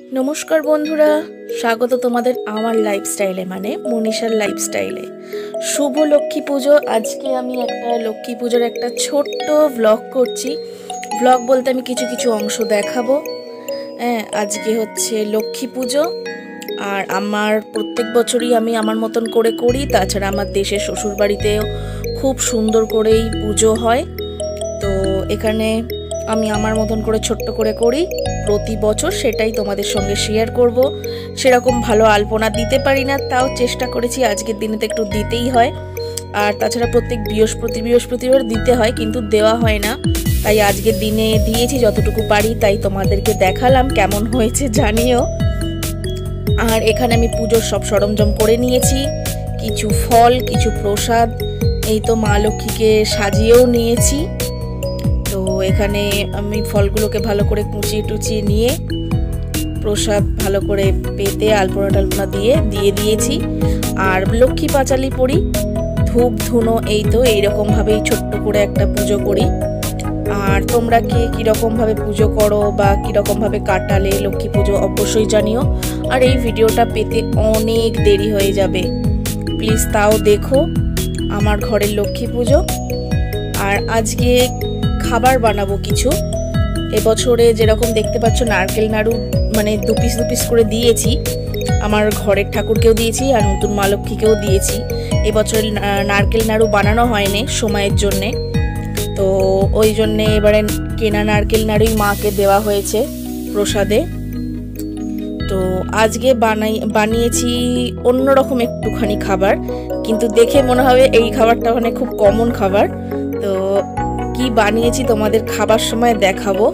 नमस्कार बंधुरा स्वागत तुम्हादेर आमार लाइफस्टाइले माने मनीषार लाइफस्टाइले शुभ लक्ष्मी पुजो। आज के आमी एकटा लक्ष्मी पुजोर एकटा छोट्ट व्लग करछि। व्लग बोलते आमी किछु किछु अंश देखाबो। आज के होच्छे लक्ष्मी पुजो और आमार प्रत्येक बछरई आमी आमार मतन करे करी। ताछाड़ा आमार देशे शोशुर बाड़ीतेও खूब सुंदर करेई पुजो हय। तो एखाने आमी आमार मतन करे छोट्ट करे करी प्रति बछर, सेटाई तोमादेर संगे शेयर करब। सेरकम भालो आल्पना दिते पारी ना, ताओ चेष्टा करेछि आजकेर दिने तो एकटु दितेई हय। और ताछाड़ा प्रत्येक बृहस्पतिवार दिते हय किन्तु देवा हय ना, ताई आजकेर दिने दिएछि যতটুকু पारी। ताई तोमादेरके देखालाम केमन हयेছে जानिও। और एखाने आमी पुजोर सब सरंजाम करे निয়েছি, किछु फल किछु प्रसाद, এই তো মা লক্ষ্মীকে সাজিয়েও নিয়েছি। তো এখানে আমি ফলগুলোকে ভালো করে কুচিয়ে টুচিয়ে নিয়ে প্রসাদ ভালো করে পেতে আলপনা টালপনা দিয়ে দিয়েছি। আর লক্ষ্মী পাঁচালি পড়ি, ধূপ ধুনো, এই তো এইরকম ভাবেই ছোট্ট করে একটা পুজো করি। আর তোমরা কে কীরকম ভাবে পুজো করো বা কীরকম ভাবে কাটালে লক্ষ্মী পুজো অবশ্যই জানিও। আর এই ভিডিওটা পেতে অনেক দেরি হয়ে যাবে, প্লিজ তাও দেখো আমার ঘরের লক্ষ্মী পুজো। আর আজকে খাবার বানাবো কিছু। এবছরে যেরকম দেখতে পাচ্ছ নারকেল নাড়ু মানে দু পিস করে দিয়েছি, আমার ঘরের ঠাকুরকেও দিয়েছি আর নতুন মা লক্ষ্মীকেও দিয়েছি। এবছর নারকেল নাড়ু বানানো হয়নি সময়ের জন্যে, তো ওই জন্যে এবারে কেনা নারকেল নাড়ুই মাকে দেওয়া হয়েছে প্রসাদে। তো আজকে বানিয়েছি অন্যরকম একটুখানি খাবার, কিন্তু দেখে মনে হবে এই খাবারটা মানে খুব কমন খাবার। তো কি বানিয়েছি তোমাদের খাবার সময় দেখাবো।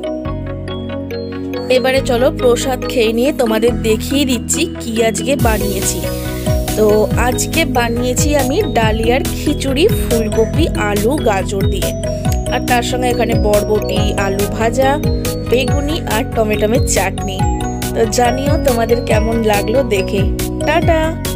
এবারে চলো প্রসাদ খেয়ে নিয়ে তোমাদের দেখিয়ে দিচ্ছি কি আজকে বানিয়েছি। তো আজকে বানিয়েছি আমি ডালিয়ার খিচুড়ি ফুলকপি আলু গাজর দিয়ে, আর তার সঙ্গে এখানে বরবটি আলু ভাজা বেগুনি আর টমেটোমের চাটনি। তো জানিও তোমাদের কেমন লাগলো দেখে। টাটা।